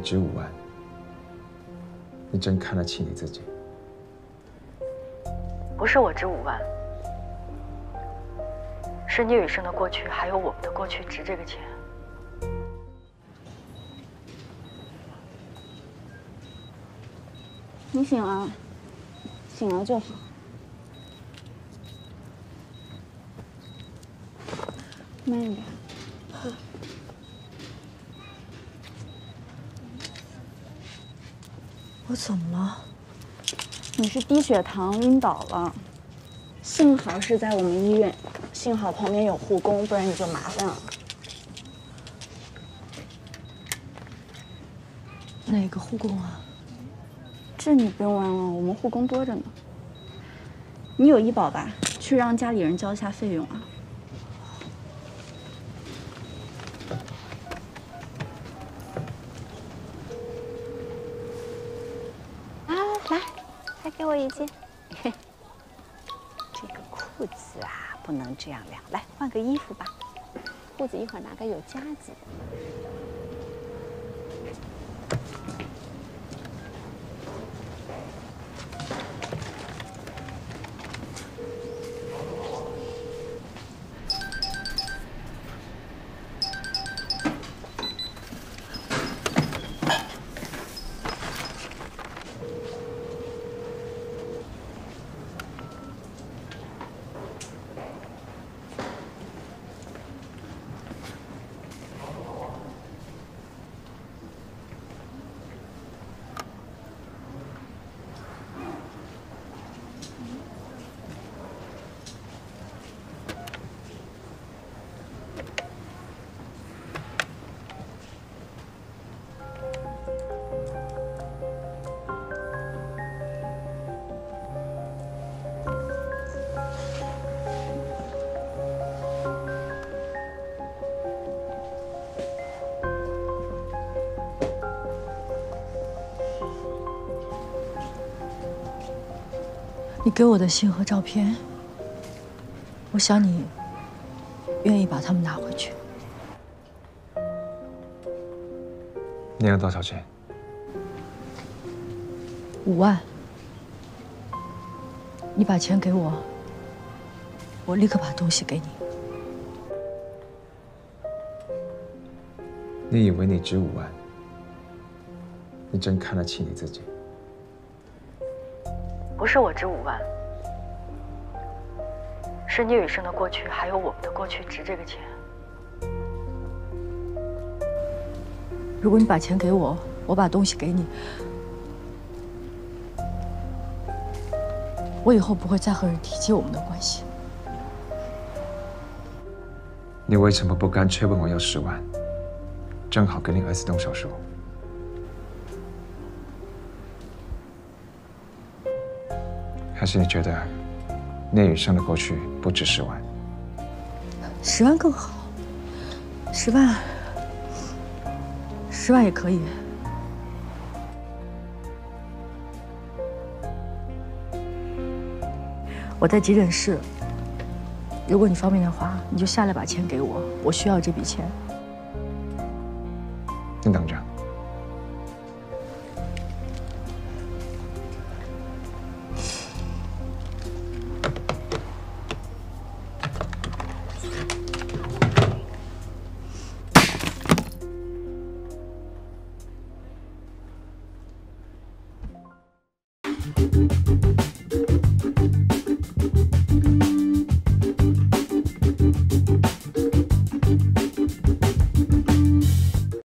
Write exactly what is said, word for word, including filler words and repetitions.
值五万，你真看得起你自己？ 不是我值五万，是聂雨生的过去，还有我们的过去值这个钱。 你醒了，醒了就好。慢一点。 我怎么了？ 你是低血糖晕倒了，幸好是在我们医院，幸好旁边有护工，不然你就麻烦了。 哪个护工啊？ 这你不用问了，我们护工多着呢。你有医保吧？去让家里人交一下费用啊。啊，来，再给我一件。这个裤子啊，不能这样晾，来换个衣服吧。裤子一会儿拿个有夹子的。 你给我的信和照片，我想你愿意把它们拿回去。 你要多少钱？ 五万。你把钱给我，我立刻把东西给你。 你以为你值五万？你真看得起你自己？ 不是我值五万，是聂雨生的过去，还有我们的过去值这个钱。 如果你把钱给我，我把东西给你，我以后不会再和人提起我们的关系。 你为什么不干脆问我要十万，正好给你儿子动手术？ 还是你觉得聂雨生的过去不值十万？ 十万更好，十万，十万也可以。我在急诊室，如果你方便的话，你就下来把钱给我，我需要这笔钱。 你等着。 Thank you.